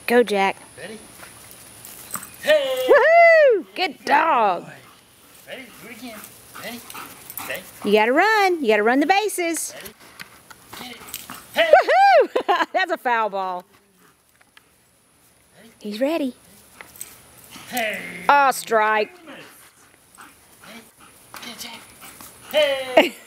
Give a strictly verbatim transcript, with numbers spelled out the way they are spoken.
Go, Jack. Ready? Hey! Woohoo! Good dog. Ready? Do it again. Ready? Okay. You gotta run. You gotta run the bases. Ready? Get it. Hey! Woohoo! That's a foul ball. Ready? He's ready. Hey! Oh, strike. Hey! Get it, Jack. Hey!